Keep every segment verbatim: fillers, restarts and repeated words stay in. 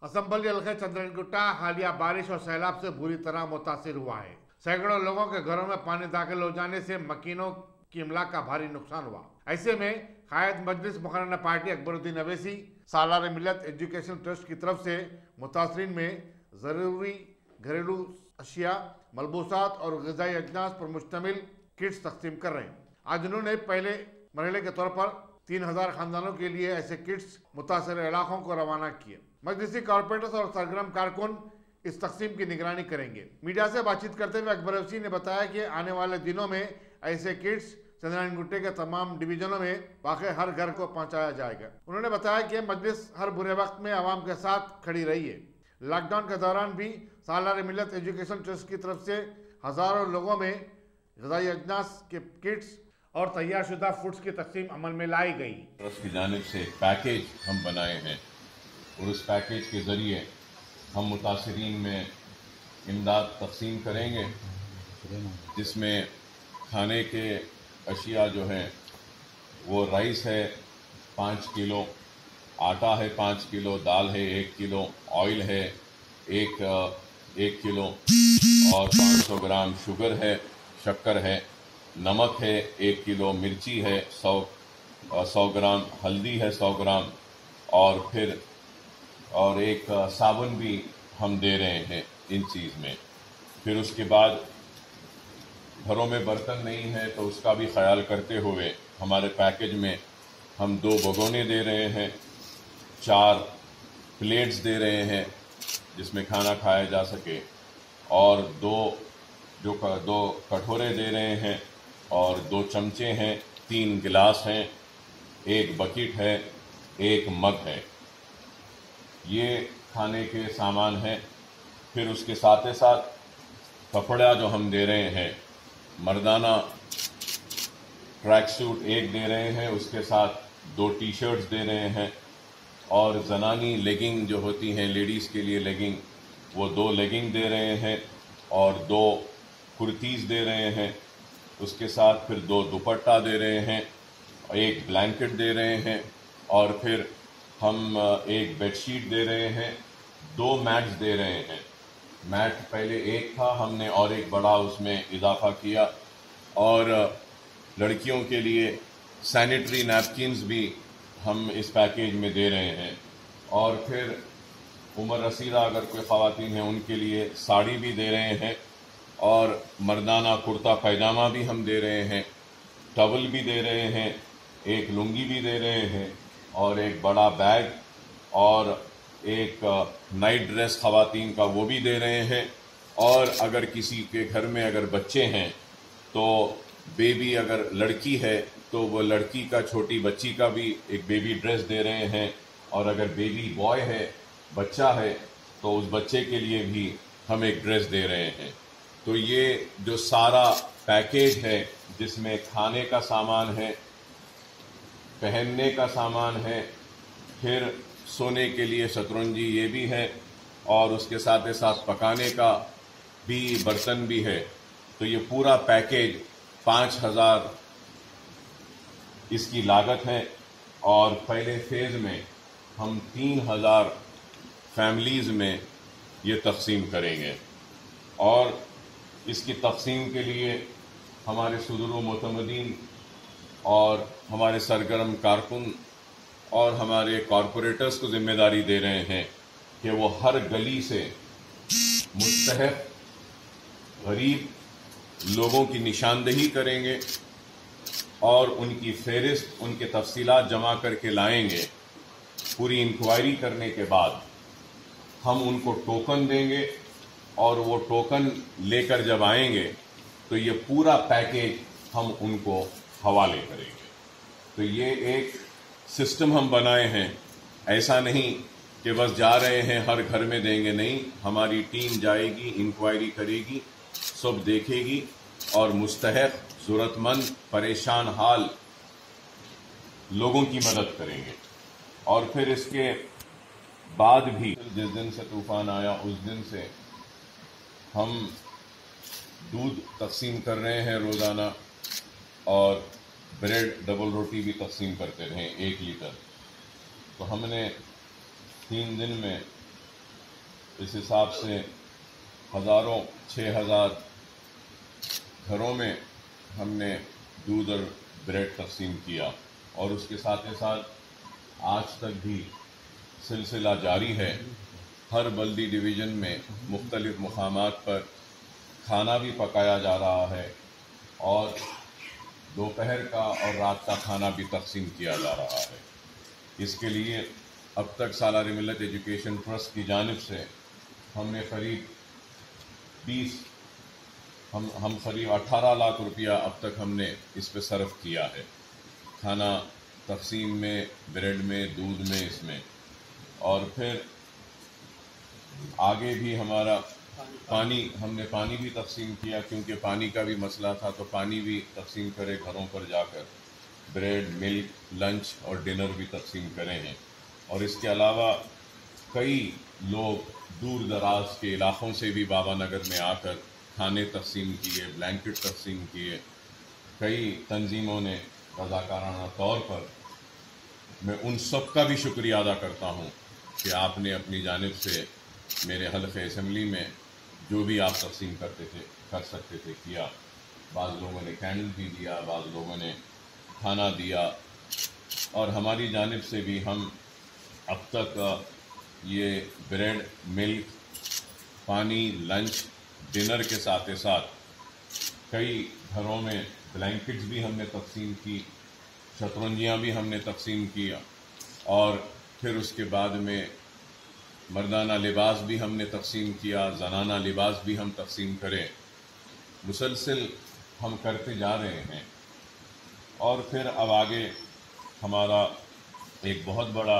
Assembly हल्के चंद्रनगुट्टा हालिया बारिश और सैलाब से बुरी तरह मुतासिर हुआ है। सैकड़ों लोगों के घरों में पानी दाखिल हो जाने से मकीनों की इमलाक का भारी नुकसान हुआ। ऐसे में कायद मजलिस मुकर्रर पार्टी अकबरुद्दीन अवैसी सालार मिल्लत एजुकेशन ट्रस्ट की तरफ से मुतासरीन में ज़रूरी घरेलू अशिया, मलबूसात और ग़िज़ाई अजनास पर मुश्तमिल किट्स तकसीम कर रहे हैं। आज उन्होंने पहले मरहले के तौर पर तीन हजार खानदानों के लिए ऐसे किट्स मुतासर इलाकों को रवाना किए। मजलिसी कॉर्पोरेटर्स और सरगर्म कारकुन इस तकसीम की निगरानी करेंगे। मीडिया से बातचीत करते हुए अकबर अवैसी ने बताया कि आने वाले दिनों में ऐसे किट्स चंद्रनगुट्टे के तमाम डिवीजनों में वाक़ई हर घर को पहुंचाया जाएगा। उन्होंने बताया कि मजलिस हर बुरे वक्त में आवाम के साथ खड़ी रही है। लॉकडाउन के दौरान भी सालार मिल्लत एजुकेशन ट्रस्ट की तरफ से हजारों लोगों में ग़िज़ाई अजनास के किट्स और तैयार शुदा फूड्स की तकसीम अमल में लाई गई। ट्रस्ट की जानिब से पैकेज हम बनाए हैं और उस पैकेज के ज़रिए हम मुतासरीन में इमदाद तकसीम करेंगे, जिसमें खाने के अशिया जो हैं वो राइस है पाँच किलो, आटा है पाँच किलो, दाल है एक किलो, ऑयल है एक एक किलो और पाँच सौ ग्राम शुगर है, शक्कर है, नमक है एक किलो, मिर्ची है सौ सौ ग्राम, हल्दी है सौ ग्राम और फिर और एक साबुन भी हम दे रहे हैं इन चीज़ में। फिर उसके बाद घरों में बर्तन नहीं है तो उसका भी ख्याल करते हुए हमारे पैकेज में हम दो भगोने दे रहे हैं, चार प्लेट्स दे रहे हैं जिसमें खाना खाया जा सके और दो जो दो कटोरे दे रहे हैं और दो चमचे हैं, तीन गिलास हैं, एक बकेट है, एक मग है। ये खाने के सामान हैं। फिर उसके साथ ही साथ कपड़ा जो हम दे रहे हैं, मर्दाना ट्रैक सूट एक दे रहे हैं, उसके साथ दो टी शर्ट्स दे रहे हैं और जनानी लेगिंग जो होती हैं लेडीज़ के लिए लेगिंग, वो दो लेगिंग दे रहे हैं और दो कुर्तीज़ दे रहे हैं। उसके साथ फिर दो दुपट्टा दे रहे हैं, एक ब्लैंकेट दे रहे हैं और फिर हम एक बेडशीट दे रहे हैं, दो मैट्स दे रहे हैं। मैट पहले एक था, हमने और एक बड़ा उसमें इजाफा किया और लड़कियों के लिए सैनिटरी नैपकिन्स भी हम इस पैकेज में दे रहे हैं और फिर उम्र रसीदा अगर कोई ख़वातीन हैं उनके लिए साड़ी भी दे रहे हैं और मर्दाना कुर्ता पैजामा भी हम दे रहे हैं, टवल भी दे रहे हैं, एक लुंगी भी दे रहे हैं और एक बड़ा बैग और एक नाइट ड्रेस ख़वातीन का वो भी दे रहे हैं। और अगर किसी के घर में अगर बच्चे हैं तो बेबी अगर लड़की है तो वो लड़की का, छोटी बच्ची का भी एक बेबी ड्रेस दे रहे हैं और अगर बेबी बॉय है, बच्चा है, तो उस बच्चे के लिए भी हम एक ड्रेस दे रहे हैं। तो ये जो सारा पैकेज है जिसमें खाने का सामान है, पहनने का सामान है, फिर सोने के लिए शतरंजी ये भी है और उसके साथ ही साथ पकाने का भी बर्तन भी है। तो ये पूरा पैकेज पाँच हज़ार इसकी लागत है और पहले फेज़ में हम तीन हज़ार फैमिलीज़ में ये तकसीम करेंगे और इसकी तकसीम के लिए हमारे सुदूर मोतमदीन और हमारे सरगर्म कारकुन और हमारे कॉरपोरेटर्स को जिम्मेदारी दे रहे हैं कि वो हर गली से मुस्तहक गरीब लोगों की निशानदेही करेंगे और उनकी फहरिस्त, उनके तफसीलात जमा करके लाएंगे। पूरी इंक्वायरी करने के बाद हम उनको टोकन देंगे और वो टोकन लेकर जब आएंगे तो ये पूरा पैकेज हम उनको हवाले करेंगे। तो ये एक सिस्टम हम बनाए हैं, ऐसा नहीं कि बस जा रहे हैं हर घर में देंगे, नहीं, हमारी टीम जाएगी, इंक्वायरी करेगी, सब देखेगी और मुस्तहक, ज़रूरतमंद, परेशान हाल लोगों की मदद करेंगे। और फिर इसके बाद भी जिस दिन से तूफ़ान आया उस दिन से हम दूध तकसीम कर रहे हैं रोज़ाना और ब्रेड डबल रोटी भी तकसीम करते रहे एक लीटर। तो हमने तीन दिन में इस हिसाब से हज़ारों छः हज़ार घरों में हमने दूध और ब्रेड तकसीम किया और उसके साथ ही साथ आज तक भी सिलसिला जारी है। हर बल्दी डिवीज़न में मुख्तलिफ मुकामात पर खाना भी पकाया जा रहा है और दोपहर का और रात का खाना भी तकसीम किया जा रहा है। इसके लिए अब तक सालार मिल्लत एजुकेशन ट्रस्ट की जानिब से हमने करीब बीस हम हम करीब अठारह लाख रुपया अब तक हमने इस पे सर्फ किया है, खाना तकसीम में, ब्रेड में, दूध में, इसमें। और फिर आगे भी हमारा पानी हमने पानी भी तकसीम किया, क्योंकि पानी का भी मसला था, तो पानी भी तकसीम करे घरों पर जाकर। ब्रेड, मिल्क, लंच और डिनर भी तकसीम करे हैं। और इसके अलावा कई लोग दूर दराज के इलाक़ों से भी बाबा नगर में आकर खाने तकसीम किए, ब्लैंकेट तकसीम किए। कई तंजीमों ने रज़ाकाराना तौर पर, मैं उन सब का भी शुक्रिया अदा करता हूँ कि आपने अपनी जानिब से मेरे हल्क़े असम्बली में जो भी आप तकसीम करते थे कर सकते थे किया। बाज़ लोगों ने कैंडल भी दिया, बाज़ लोगों ने खाना दिया, और हमारी जानिब से भी हम अब तक ये ब्रेड, मिल्क, पानी, लंच, डिनर के साथ साथ कई घरों में ब्लैंकेट्स भी हमने तकसीम की, शतरंजियाँ भी हमने तकसीम किया, और फिर उसके बाद में मर्दाना लिबास भी हमने तकसीम किया, ज़नाना लिबास भी हम तकसीम करें। मुसलसिल हम करते जा रहे हैं। और फिर अब आगे हमारा एक बहुत बड़ा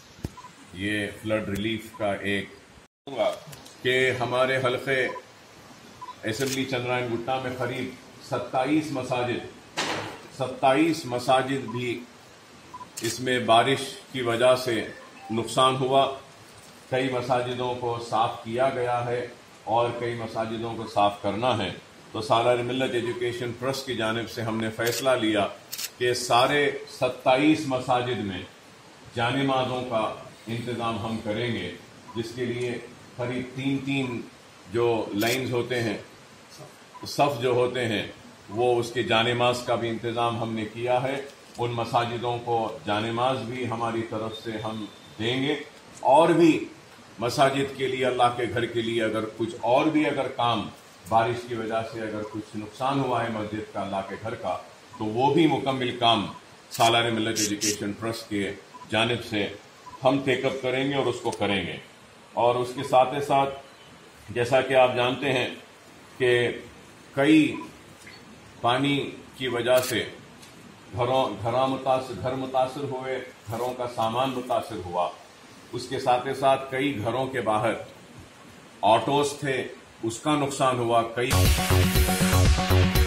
ये फ्लड रिलीफ का एक होगा कि हमारे हल्क़े असम्बली चंद्रायन गुट्टा में करीब सत्ताईस मसाजिद सत्ताईस मसाजिद भी इसमें बारिश की वजह से नुकसान हुआ। कई मसाजिदों को साफ़ किया गया है और कई मसाजिदों को साफ़ करना है। तो सालार मिल्लत एजुकेशन ट्रस्ट की जानिब से हमने फ़ैसला लिया कि सारे सत्ताईस मसाजिद में जानिमाज़ों का इंतज़ाम हम करेंगे, जिसके लिए करीब तीन तीन जो लाइन्स होते हैं, सफ़ जो होते हैं, वो उसके जानिमाज़ का भी इंतज़ाम हमने किया है। उन मसाजिदों को जानिमाज़ भी हमारी तरफ से हम देंगे, और भी मसाजिद के लिए, अल्लाह के घर के लिए अगर कुछ और भी अगर काम बारिश की वजह से अगर कुछ नुकसान हुआ है मस्जिद का, अल्लाह के घर का, तो वो भी मुकम्मल काम सालार मिल्लत एजुकेशन ट्रस्ट के जानिब से हम टेकअप करेंगे और उसको करेंगे। और उसके साथ ही साथ जैसा कि आप जानते हैं कि कई पानी की वजह से घरों घरा मुतासर घर मुतासर हुए, घरों का सामान मुतासर हुआ। उसके साथ ही साथ कई घरों के बाहर ऑटोज थे, उसका नुकसान हुआ। कई